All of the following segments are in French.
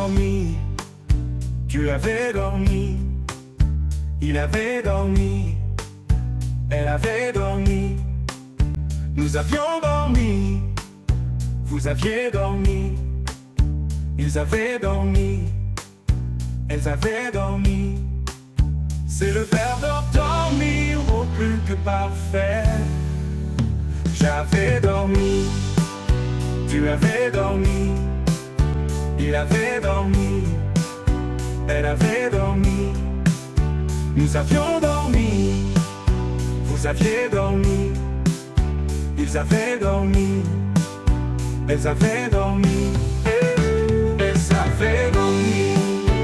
dormi, tu avais dormi, il avait dormi, elle avait dormi, nous avions dormi, vous aviez dormi, ils avaient dormi, elles avaient dormi. C'est le verbe dormir au plus que parfait. J'avais dormi, tu avais dormi, il avait dormi, elle avait dormi, nous avions dormi, vous aviez dormi, ils avaient dormi, elles avaient dormi, elles avaient dormi.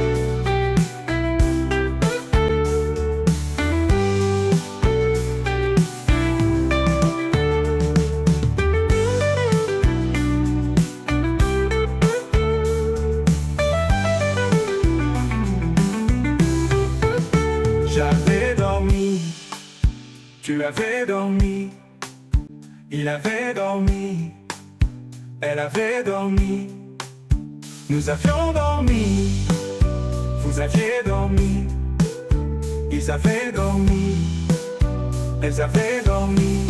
J'avais dormi, tu avais dormi, il avait dormi, elle avait dormi, nous avions dormi, vous aviez dormi, ils avaient dormi, elles avaient dormi.